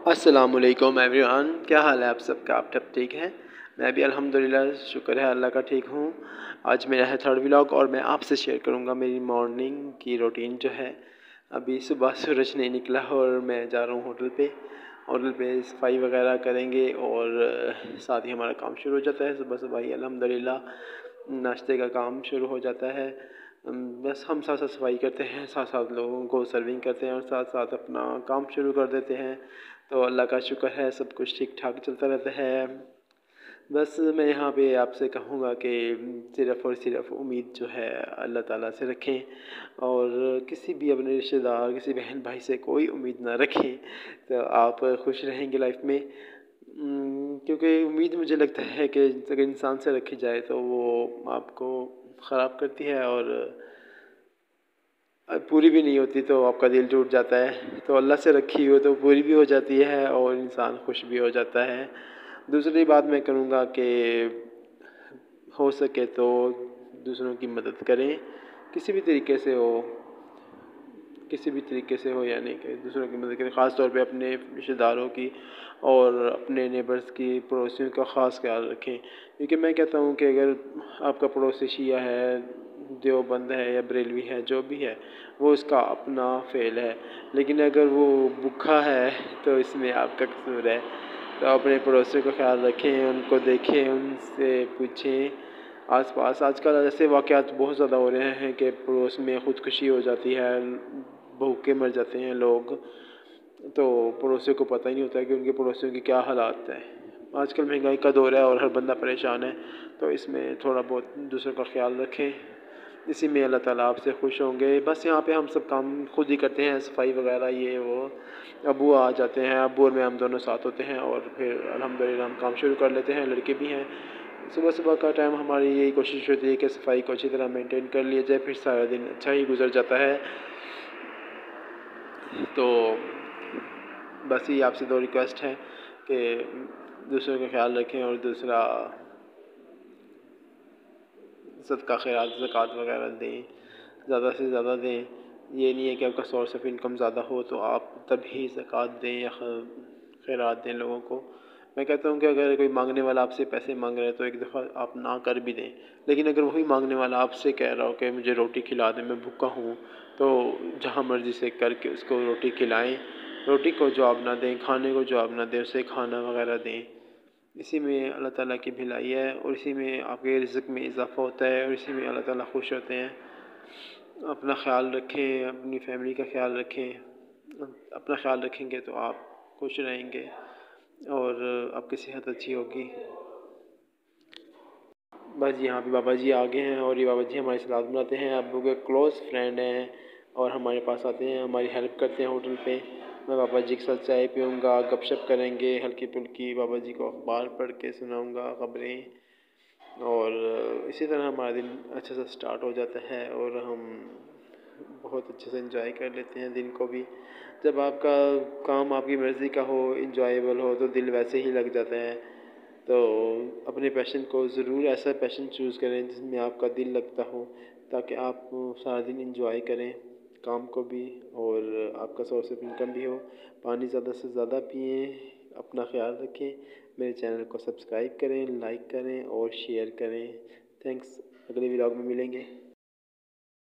السلام علیکم ایوریون، کیا حال ہے آپ سب کا؟ آپ سب ٹھیک ہیں؟ میں بھی الحمدللہ، شکر ہے اللہ کا ٹھیک ہوں۔ آج میرا ہے تھرڈ ولاگ اور میں آپ سے شیئر کروں گا میری مارننگ کی روٹین جو ہے۔ ابھی صبح سورج نہیں نکلا اور میں جا رہا ہوں ہوٹل پہ صفائی وغیرہ کریں گے اور ساتھ ہی ہمارا کام شروع ہو جاتا ہے صبح صبح ہی الحمدللہ۔ ناشتے کا کام شروع ہو جاتا ہے۔ بس ہم ساتھ ساتھ صفائی کرتے ہیں، ساتھ ساتھ لوگوں کو سرونگ کرتے ہیں اور ساتھ ساتھ اپنا کام شروع کر دیتے ہیں۔ تو اللہ کا شکر ہے، سب کچھ ٹھیک ٹھاک چلتا رہتا ہے۔ بس میں یہاں پہ آپ سے کہوں گا کہ صرف اور صرف امید جو ہے اللہ تعالیٰ سے رکھیں، اور کسی بھی اپنے رشتہ دار، کسی بہن بھائی سے کوئی امید نہ رکھیں، تو آپ خوش رہیں گے لائف میں۔ کیونکہ امید مجھے لگتا ہے کہ اگر انسان سے رکھی جائے تو وہ آپ کو خراب کرتی ہے، اور پوری بھی نہیں ہوتی تو آپ کا دل ٹوٹ جاتا ہے۔ تو اللہ سے رکھی ہو تو پوری بھی ہو جاتی ہے اور انسان خوش بھی ہو جاتا ہے۔ دوسری بات میں کروں گا کہ ہو سکے تو دوسروں کی مدد کریں، کسی بھی طریقے سے ہو، یعنی کہ دوسروں کی مدد کریں، خاص طور پہ اپنے رشتہ داروں کی اور اپنے نیبرز کی، پڑوسیوں کا خاص خیال رکھیں۔ کیونکہ میں کہتا ہوں کہ اگر آپ کا پڑوسی شیعہ ہے، دیوبند ہے یا بریلوی ہے، جو بھی ہے، وہ اس کا اپنا فعل ہے، لیکن اگر وہ بھوکا ہے تو اس میں آپ کا قصور ہے۔ تو اپنے پڑوسیوں کا خیال رکھیں، ان کو دیکھیں، ان سے پوچھیں۔ آس پاس آج کل ایسے واقعات بہت زیادہ ہو رہے ہیں کہ پڑوس میں خودکشی ہو جاتی ہے، بھوکے مر جاتے ہیں لوگ، تو پڑوسیوں کو پتہ ہی نہیں ہوتا کہ ان کے پڑوسیوں کی کیا حالات ہیں۔ آج کل مہنگائی کا دور ہے اور ہر بندہ پریشان ہے، تو اس میں تھوڑا بہت دوسروں کا خیال رکھیں، اسی میں اللہ تعالیٰ آپ سے خوش ہوں گے۔ بس یہاں پہ ہم سب کام خود ہی کرتے ہیں، صفائی وغیرہ یہ وہ۔ ابو آ جاتے ہیں، ابو اور میں ہم دونوں ساتھ ہوتے ہیں اور پھر الحمدللہ ہم کام شروع کر لیتے ہیں۔ لڑکے بھی ہیں۔ صبح کا ٹائم ہماری یہی کوشش ہوتی ہے کہ صفائی کو اچھی طرح مینٹین کر لیا جائے، پھر سارا دن اچھا ہی گزر جاتا ہے۔ تو بس یہ آپ سے دو ریکویسٹ ہے کہ دوسروں کا خیال رکھیں، اور دوسرا صدقہ خیرات، زکوٰۃ وغیرہ دیں، زیادہ سے زیادہ دیں۔ یہ نہیں ہے کہ آپ کا سورس آف انکم زیادہ ہو تو آپ تبھی زکوٰۃ دیں یا خیرات دیں لوگوں کو۔ میں کہتا ہوں کہ اگر کوئی مانگنے والا آپ سے پیسے مانگ رہا ہے تو ایک دفعہ آپ نہ کر بھی دیں، لیکن اگر وہی مانگنے والا آپ سے کہہ رہا ہو کہ مجھے روٹی کھلا دیں، میں بھوکا ہوں، تو جہاں مرضی سے کر کے اس کو روٹی کھلائیں۔ روٹی کو جواب نہ دیں، کھانے کو جواب نہ دیں، اسے کھانا وغیرہ دیں۔ اسی میں اللہ تعالیٰ کی بھلائی ہے، اور اسی میں آپ کے رزق میں اضافہ ہوتا ہے، اور اسی میں اللہ تعالیٰ خوش ہوتے ہیں۔ اپنا خیال رکھیں، اپنی فیملی کا خیال رکھیں۔ اپنا خیال رکھیں گے تو آپ خوش رہیں گے اور آپ کی صحت اچھی ہوگی۔ بس یہاں پہ بابا جی آگے ہیں، اور یہ بابا جی ہماری سلاد بناتے ہیں، ابو کے کلوز فرینڈ ہیں، اور ہمارے پاس آتے ہیں، ہماری ہیلپ کرتے ہیں ہوٹل پہ۔ میں بابا جی کے ساتھ چائے پیوں گا، گپ شپ کریں گے ہلکی پھلکی، بابا جی کو اخبار پڑھ کے سناؤں گا خبریں، اور اسی طرح ہمارا دن اچھے سے سٹارٹ ہو جاتا ہے، اور ہم بہت اچھے سے انجوائے کر لیتے ہیں دن کو بھی۔ جب آپ کا کام آپ کی مرضی کا ہو، انجوائیبل ہو، تو دل ویسے ہی لگ جاتا ہے۔ تو اپنے پیشن کو ضرور ایسا پیشن چوز کریں جس میں آپ کا دل لگتا ہو، تاکہ آپ سارا دن انجوائے کریں کام کو بھی، اور آپ کا سورس آف انکم بھی ہو۔ پانی زیادہ سے زیادہ پئیں، اپنا خیال رکھیں، میرے چینل کو سبسکرائب کریں، لائک کریں اور شیئر کریں۔ تھینکس، اگلے ولاگ میں ملیں گے۔